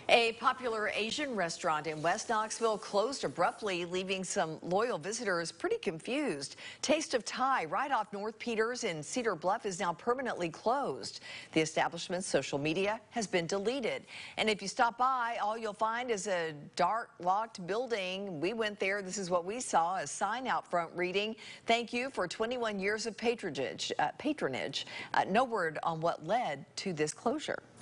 A popular Asian restaurant in West Knoxville closed abruptly, leaving some loyal visitors pretty confused. Taste of Thai right off North Peters in Cedar Bluff is now permanently closed. The establishment's social media has been deleted. And if you stop by, all you'll find is a dark, locked building. We went there. This is what we saw, a sign out front reading, "Thank you for 21 years of patronage." No word on what led to this closure.